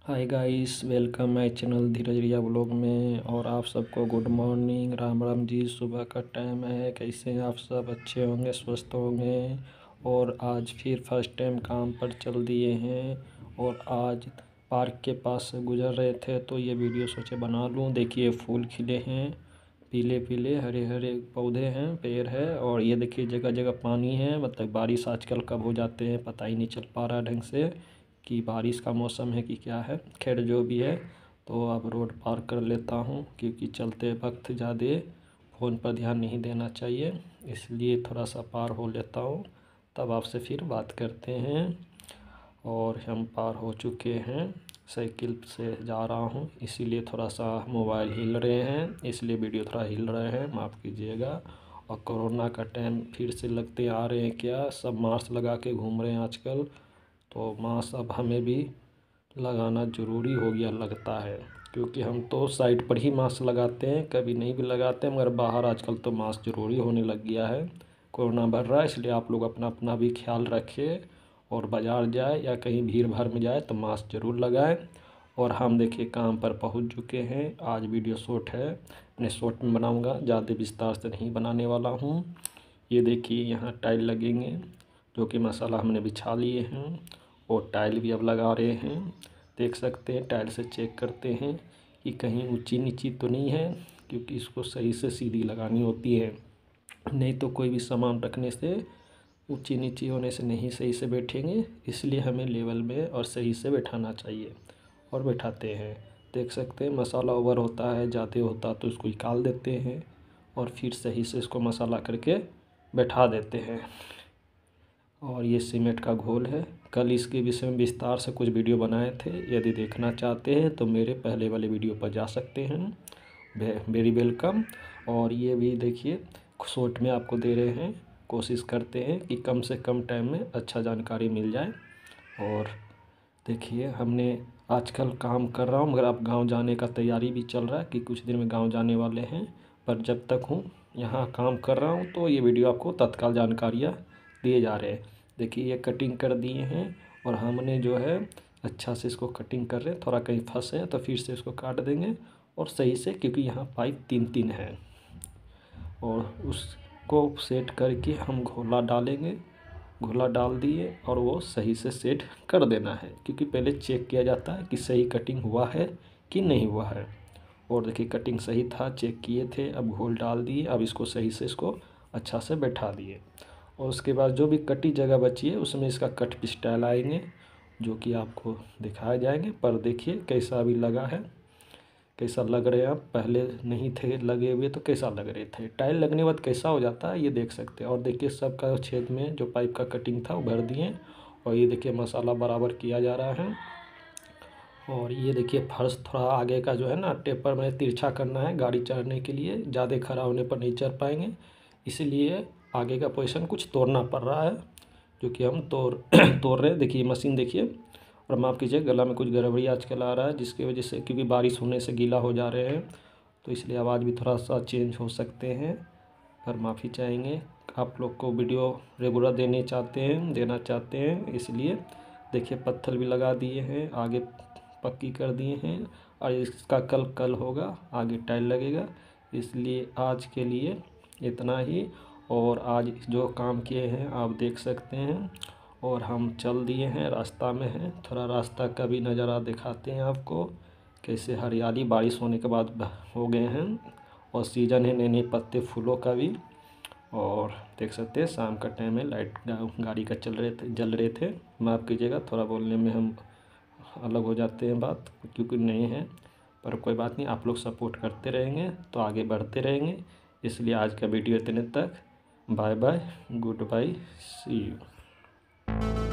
Hi guys, welcome my channel Dheeraj Riya blog में। और आप सबको गुड मॉर्निंग, राम राम जी। सुबह का टाइम है। कैसे हैं आप सब? अच्छे होंगे, स्वस्थ होंगे। और आज फिर फर्स्ट टाइम काम पर चल दिए हैं। और आज पार्क के पास से गुजर रहे थे तो ये वीडियो सोचे बना लूँ। देखिए फूल खिले हैं, पीले पीले हरे हरे पौधे हैं, पेड़ है। और ये देखिए जगह जगह पानी है। मतलब बारिश आजकल कब हो जाते हैं पता ही नहीं चल पा रहा ढंग से कि बारिश का मौसम है कि क्या है। खैर जो भी है, तो अब रोड पार कर लेता हूँ क्योंकि चलते वक्त ज़्यादा फ़ोन पर ध्यान नहीं देना चाहिए, इसलिए थोड़ा सा पार हो लेता हूँ, तब आपसे फिर बात करते हैं। और हम पार हो चुके हैं। साइकिल से जा रहा हूँ इसीलिए थोड़ा सा मोबाइल हिल रहे हैं, इसलिए वीडियो थोड़ा हिल रहे हैं, माफ़ कीजिएगा। और कोरोना का टाइम फिर से लगते आ रहे हैं, क्या सब मास्क लगा के घूम रहे हैं आजकल। तो मास्क अब हमें भी लगाना ज़रूरी हो गया लगता है, क्योंकि हम तो साइड पर ही मास्क लगाते हैं, कभी नहीं भी लगाते, मगर बाहर आजकल तो मास्क ज़रूरी होने लग गया है। कोरोना बढ़ रहा है, इसलिए आप लोग अपना अपना भी ख्याल रखें। और बाज़ार जाए या कहीं भीड़ भाड़ में जाए तो मास्क ज़रूर लगाएं। और हम देखिए काम पर पहुंच चुके हैं। आज वीडियो शॉर्ट है, मैं शॉर्ट में बनाऊंगा, ज़्यादा विस्तार से नहीं बनाने वाला हूं। ये देखिए यहाँ टाइल लगेंगे, जो कि मसाला हमने बिछा लिए हैं। और टाइल भी अब लगा रहे हैं। देख सकते हैं, टाइल से चेक करते हैं कि कहीं ऊंची नीची तो नहीं है, क्योंकि इसको सही से सीधी लगानी होती है। नहीं तो कोई भी सामान रखने से ऊंची नीची होने से नहीं सही से बैठेंगे, इसलिए हमें लेवल में और सही से बैठाना चाहिए। और बैठाते हैं। देख सकते हैं मसाला ओवर होता है, ज़्यादा होता तो इसको निकाल देते हैं और फिर सही से इसको मसाला करके बैठा देते हैं। और ये सीमेंट का घोल है। कल इसके विषय में विस्तार से कुछ वीडियो बनाए थे, यदि देखना चाहते हैं तो मेरे पहले वाले वीडियो पर जा सकते हैं। Very welcome. और ये भी देखिए शॉर्ट में आपको दे रहे हैं, कोशिश करते हैं कि कम से कम टाइम में अच्छा जानकारी मिल जाए। और देखिए हमने आजकल काम कर रहा हूँ, मगर अब गांव जाने का तैयारी भी चल रहा है कि कुछ दिन में गांव जाने वाले हैं। पर जब तक हूँ यहाँ काम कर रहा हूँ तो ये वीडियो आपको तत्काल जानकारियाँ दिए जा रहे हैं। देखिए ये कटिंग कर दिए हैं और हमने जो है अच्छा से इसको कटिंग कर रहे हैं। थोड़ा कहीं फंसे है तो फिर से इसको काट देंगे और सही से, क्योंकि यहाँ पाइप तीन तीन है। और उसको सेट करके हम घोला डालेंगे। घोला डाल दिए और वो सही से सेट कर देना है, क्योंकि पहले चेक किया जाता है कि सही कटिंग हुआ है कि नहीं हुआ है। और देखिए कटिंग सही था, चेक किए थे, अब घोल डाल दिए, अब इसको सही से इसको अच्छा से बैठा दिए। और उसके बाद जो भी कटी जगह बची है उसमें इसका कट स्टाइल आएंगे, जो कि आपको दिखाए जाएंगे। पर देखिए कैसा अभी लगा है, कैसा लग रहे हैं आप। पहले नहीं थे लगे हुए तो कैसा लग रहे थे, टाइल लगने के बाद कैसा हो जाता है ये देख सकते हैं। और देखिए सबका छेद में जो पाइप का कटिंग था वो भर दिए। और ये देखिए मसाला बराबर किया जा रहा है। और ये देखिए फर्श थोड़ा आगे का जो है ना टेपर में तिरछा करना है, गाड़ी चढ़ने के लिए ज़्यादा खड़ा होने पर नहीं चढ़ पाएंगे, इसीलिए आगे का पोजीशन कुछ तोड़ना पड़ रहा है, जो कि हम तोड़ रहे हैं। देखिए मशीन देखिए। और माफ़ कीजिए गला में कुछ गड़बड़ी आजकल आ रहा है, जिसकी वजह से, क्योंकि बारिश होने से गीला हो जा रहे हैं तो इसलिए आवाज़ भी थोड़ा सा चेंज हो सकते हैं। पर माफ़ी चाहेंगे। आप लोग को वीडियो रेगुलर देना चाहते हैं, इसलिए देखिए पत्थर भी लगा दिए हैं, आगे पक्की कर दिए हैं। और इसका कल कल होगा, आगे टाइल लगेगा। इसलिए आज के लिए इतना ही। और आज जो काम किए हैं आप देख सकते हैं। और हम चल दिए हैं, रास्ता में हैं, थोड़ा रास्ता का भी नज़ारा दिखाते हैं आपको, कैसे हरियाली बारिश होने के बाद हो गए हैं। और सीज़न है नए नए पत्ते फूलों का भी। और देख सकते हैं शाम का टाइम है, लाइट गाड़ी का जल रहे थे। माफ़ कीजिएगा थोड़ा बोलने में हम अलग हो जाते हैं बात, क्योंकि नहीं है। पर कोई बात नहीं, आप लोग सपोर्ट करते रहेंगे तो आगे बढ़ते रहेंगे। इसलिए आज का वीडियो इतने तक। Bye bye, goodbye, see you.